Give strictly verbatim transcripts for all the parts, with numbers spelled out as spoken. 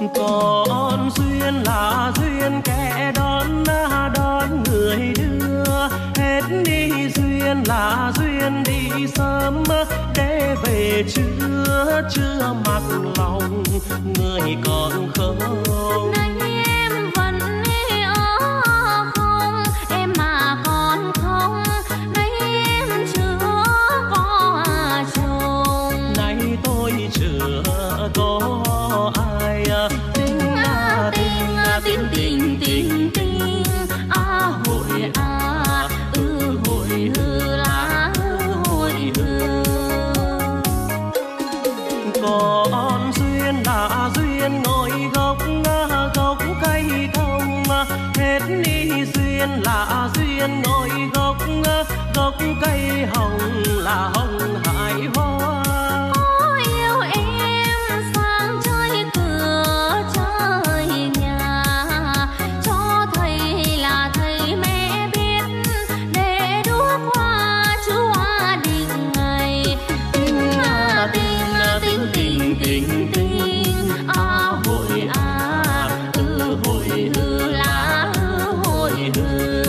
Còn duyên là duyên kẻ đón đón người đưa, hết đi duyên là duyên đi sớm để về chưa chưa mặc lòng người còn không. Nay em vẫn ở không em mà còn không, nay em chưa có chồng, nay tôi chưa có ai. Tình à tình à tình tình tình tình à hội à ư hội hư lá hội hư. Còn duyên là duyên ngồi gốc gốc cây thông, hết đi duyên là duyên ngồi gốc gốc cây hồng là hồng hải hoa. Có yêu em sang chơi cửa chơi nhà, cho thầy là thầy mẹ biết để đua qua chúa định ngày. Tình à tình à tình tình tình tình À hội à ư hội hư lá hội hư.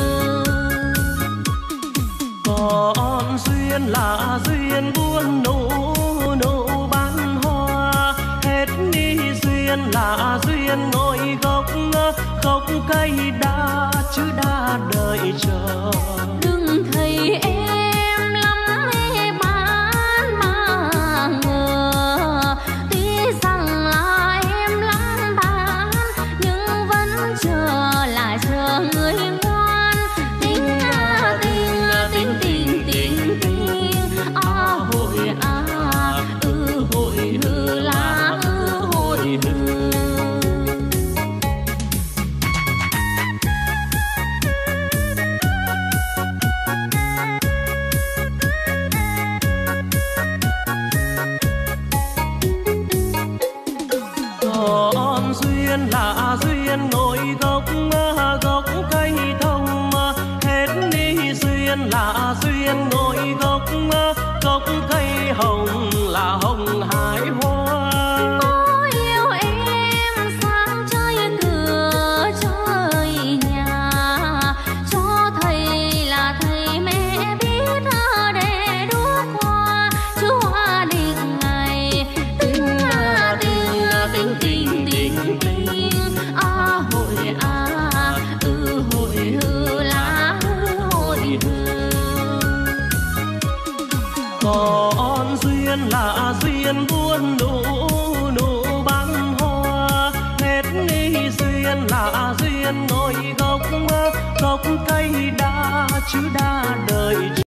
Còn duyên là duyên buôn nụ nụ bán hoa, hết đi duyên là duyên ngồi gốc gốc cây đa chứ đa đợi chờ. Đừng thấy em lắm mê bán mà ngờ, tuy rằng là em lắm bán nhưng vẫn chờ là chờ người ngoan. Tình à tình à tình tình tình tình à hội à ư hội hư lá ư hội hư. Còn duyên là duyên ngồi gốc gốc cây thông, hết đi duyên là duyên ngồi gốc gốc cây hồng là hồng hải hoa. Có yêu em sang chơi cửa chơi nhà, cho thầy là thầy mẹ biết để đua qua chúa định ngày. Tình à tình à tình tình tình tình à hội à ư hội hư lá hội hư. Còn duyên là duyên buôn nụ nụ bán hoa, hết đi duyên là duyên ngồi gốc gốc cây đa chứ đa đợi